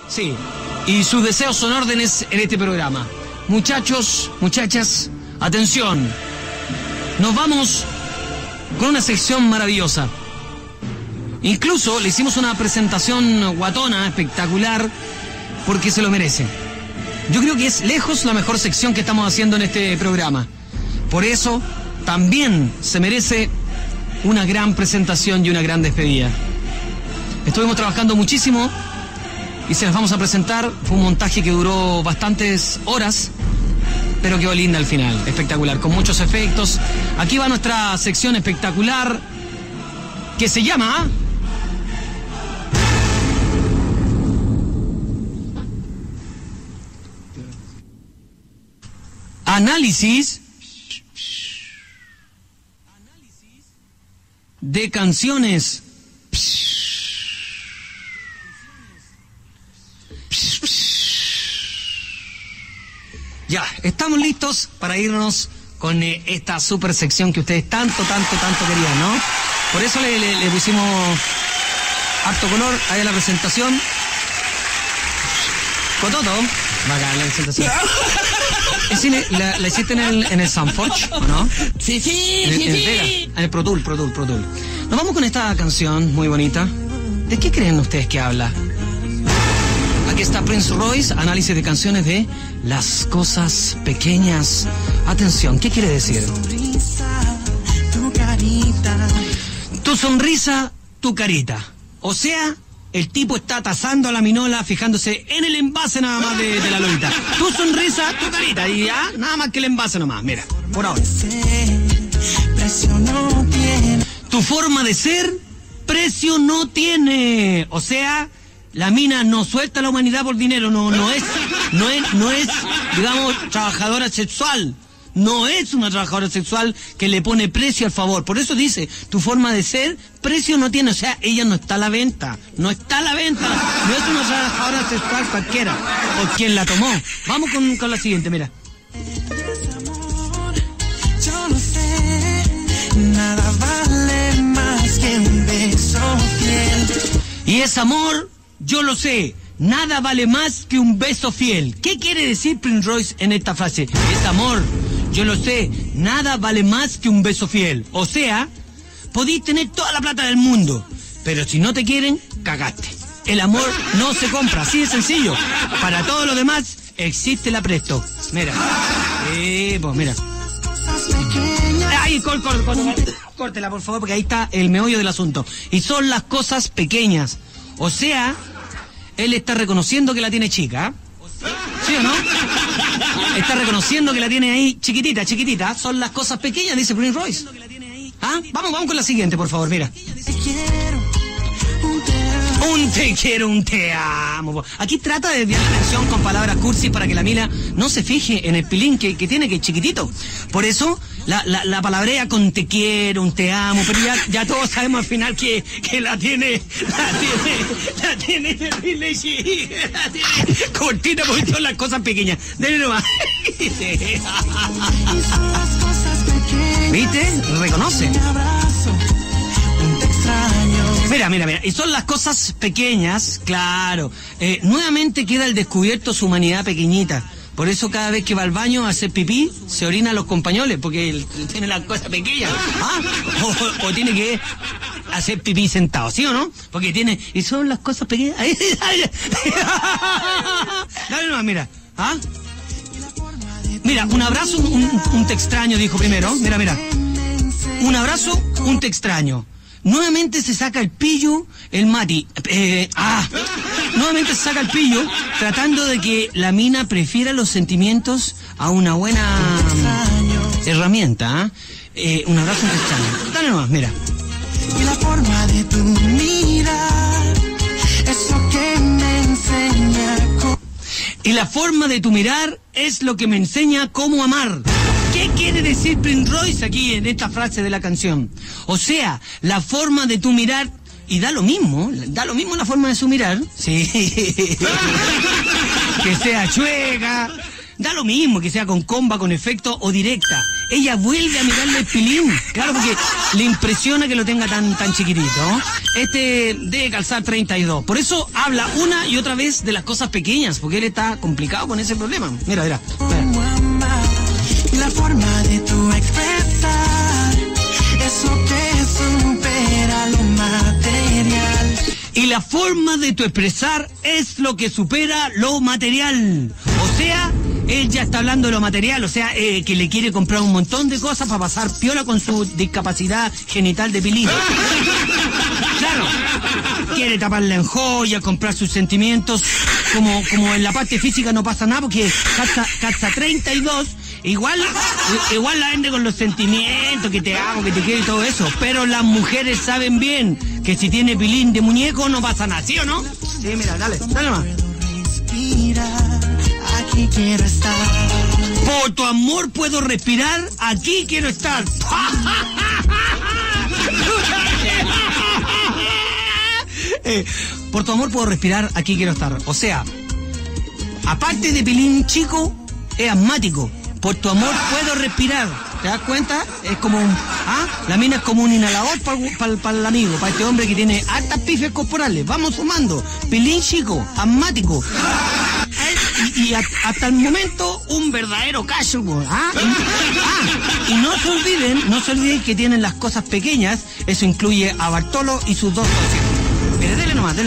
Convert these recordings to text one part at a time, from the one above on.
Sí. Y sus deseos son órdenes en este programa. Muchachos, muchachas, atención. Nos vamos con una sección maravillosa. Incluso le hicimos una presentación guatona, espectacular, porque se lo merece. Yo creo que es lejos la mejor sección que estamos haciendo en este programa. Por eso también se merece una gran presentación y una gran despedida. Estuvimos trabajando muchísimo y se las vamos a presentar. Fue un montaje que duró bastantes horas, pero quedó linda al final, espectacular, con muchos efectos. Aquí va nuestra sección espectacular que se llama... Análisis de canciones. Ya, estamos listos para irnos con esta super sección que ustedes tanto querían, ¿no? Por eso le pusimos harto color ahí a la presentación. Cototo, bacán la presentación. ¿La hiciste en el Soundforge, o no? Sí. En el Pro Tool. Nos vamos con esta canción muy bonita. ¿De qué creen ustedes que habla? Aquí está Prince Royce, análisis de canciones de Las Cosas Pequeñas. Atención, ¿qué quiere decir? Tu sonrisa, tu carita. O sea, el tipo está tasando a la minola, fijándose en el envase nada más de la lolita. Tu sonrisa, tu carita. Y ya, nada más que el envase nomás. Mira, por ahora. Tu forma de ser, precio no tiene. O sea, la mina no suelta a la humanidad por dinero. No es, digamos, trabajadora sexual. No es una trabajadora sexual que le pone precio al favor. Por eso dice, tu forma de ser, precio no tiene. O sea, ella no está a la venta. No está a la venta. No es una trabajadora sexual cualquiera. O quien la tomó. Vamos con la siguiente, mira. Yo no sé, nada vale más que un beso fiel. Y es amor, yo lo sé. Nada vale más que un beso fiel. ¿Qué quiere decir Prince Royce en esta frase? Es amor. Yo lo sé, nada vale más que un beso fiel. O sea, podéis tener toda la plata del mundo, pero si no te quieren, cagaste. El amor no se compra, así de sencillo. Para todo lo demás, existe el apresto. Mira. Pues mira. Ay, córtela, por favor, porque ahí está el meollo del asunto. Y son las cosas pequeñas. O sea, él está reconociendo que la tiene chica. ¿Sí o no? Está reconociendo que la tiene ahí chiquitita. Son las cosas pequeñas, dice Prince Royce. ¿Ah? Vamos con la siguiente, por favor, mira. Un te quiero, un te amo. Aquí trata de desviar la atención con palabras cursi para que la mina no se fije en el pilín que tiene, que es chiquitito. Por eso la palabrea con te quiero, un te amo, pero ya todos sabemos al final que la tiene terrible chica, la tiene cortita porque son las cosas pequeñas. Dale nomás. ¿Viste? Reconoce. Mira. Y son las cosas pequeñas, claro. Nuevamente queda al descubierto su humanidad pequeñita. Por eso cada vez que va al baño a hacer pipí, se orina a los compañoles, porque él tiene las cosas pequeñas. ¿Ah? O tiene que hacer pipí sentado, ¿sí o no? Porque tiene... Y son las cosas pequeñas... Dale nomás, mira. ¿Ah? Mira, un abrazo, un te extraño, dijo primero. Mira. Un abrazo, un te extraño. Nuevamente se saca el pillo el Mati. Nuevamente se saca el pillo tratando de que la mina prefiera los sentimientos a una buena herramienta. Un abrazo, un te extraño. Dale nomás, mira. Y la forma de tu mirar, eso que me enseña. Y la forma de tu mirar es lo que me enseña cómo amar. ¿Qué quiere decir Prince Royce aquí en esta frase de la canción? O sea, la forma de tu mirar, y da lo mismo la forma de su mirar, sí, que sea chueca, da lo mismo que sea con comba, con efecto o directa. Ella vuelve a mirarle el pilín, claro, porque le impresiona que lo tenga tan chiquitito. Este debe calzar 32. Por eso habla una y otra vez de las cosas pequeñas, porque él está complicado con ese problema. Mira. La forma de tu expresar eso que supera lo material. Y la forma de tu expresar es lo que supera lo material. O sea, él ya está hablando de lo material, o sea, que le quiere comprar un montón de cosas para pasar piola con su discapacidad genital de pilín. Claro, quiere taparla en joyas, comprar sus sentimientos, como en la parte física no pasa nada porque calza 32, igual la vende con los sentimientos, que te amo, que te quiero y todo eso, pero las mujeres saben bien que si tiene pilín de muñeco no pasa nada, ¿sí o no? Sí, mira, dale más. Aquí quiero estar. Por tu amor puedo respirar, aquí quiero estar. Por tu amor puedo respirar, aquí quiero estar. O sea, aparte de pilín chico, es asmático. Por tu amor puedo respirar. ¿Te das cuenta? Es como la mina es como un inhalador para el amigo, para este hombre que tiene altas pifias corporales. Vamos sumando. Pilín chico, asmático. Y hasta el momento un verdadero cacho. Y no se olviden que tienen las cosas pequeñas. Eso incluye a Bartolo y sus dos socios. Mire, dele nomás.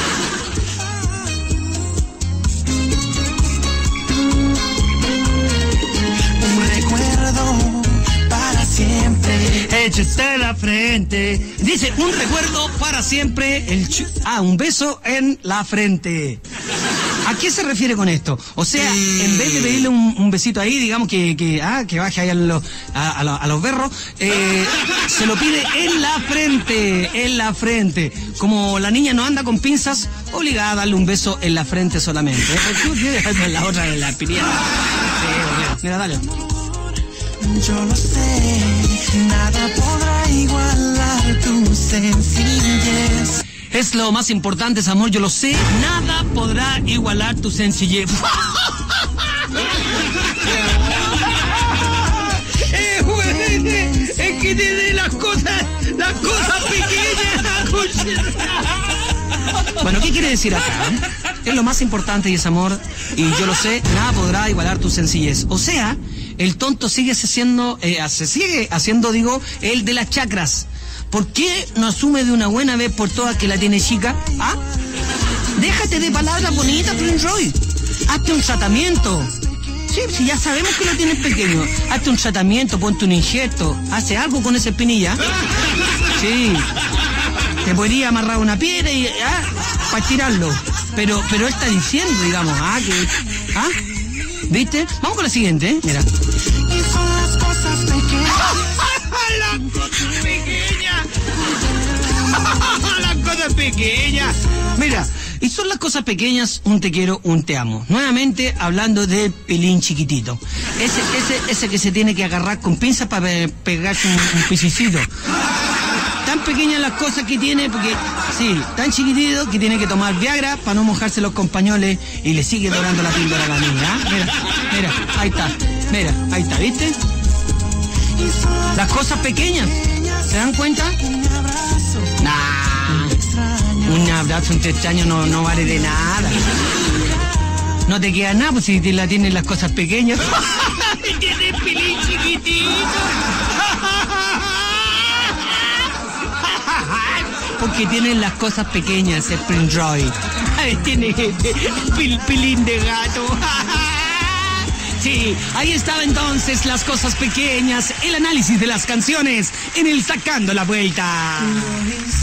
Un recuerdo para siempre. Échate la frente. Dice, un recuerdo para siempre. Un beso en la frente. ¿A qué se refiere con esto? O sea, en vez de pedirle un besito ahí, digamos que baje ahí a los berros, se lo pide en la frente. Como la niña no anda con pinzas, obligada a darle un beso en la frente solamente. Porque la otra en la aspirina. Mira, dale. Yo lo sé, nada podrá igualar tu sencillez. Es lo más importante, ese amor, yo lo sé, nada podrá igualar tu sencillez. Es que tiene las cosas pequeñas. Bueno, ¿qué quiere decir acá? Es lo más importante y es amor, y yo lo sé, nada podrá igualar tu sencillez. O sea, el tonto se sigue haciendo, el de las chakras. ¿Por qué no asume de una buena vez por todas que la tiene chica? Déjate de palabras bonitas, Prince Roy. Hazte un tratamiento. Sí, ya sabemos que lo tienes pequeño. Hazte un tratamiento, ponte un injerto. Hace algo con esa espinilla. Sí. Te podría amarrar una piedra y para tirarlo. Pero él está diciendo, digamos, ¿viste? Vamos con la siguiente, mira. Y son las cosas pequeñas. Las cosas pequeñas. Las cosas pequeñas. Mira, y son las cosas pequeñas, un te quiero, un te amo. Nuevamente hablando de pilín chiquitito. Ese que se tiene que agarrar con pinzas para pegarse un pisicito. Tan pequeñas las cosas que tiene, porque sí, tan chiquitito que tiene que tomar Viagra para no mojarse los compañoles y le sigue dorando la píldora a la niña. Mira, ahí está, ¿viste? Las cosas pequeñas, ¿se dan cuenta? Un abrazo entre extraños no vale de nada. No te queda nada, pues si la tienen las cosas pequeñas. Tienes pilín chiquitito. Porque tienen las cosas pequeñas, el Prince Roy. Tiene pilín de gato. Sí, ahí estaba entonces las cosas pequeñas, el análisis de las canciones en el Sacando la Vuelta.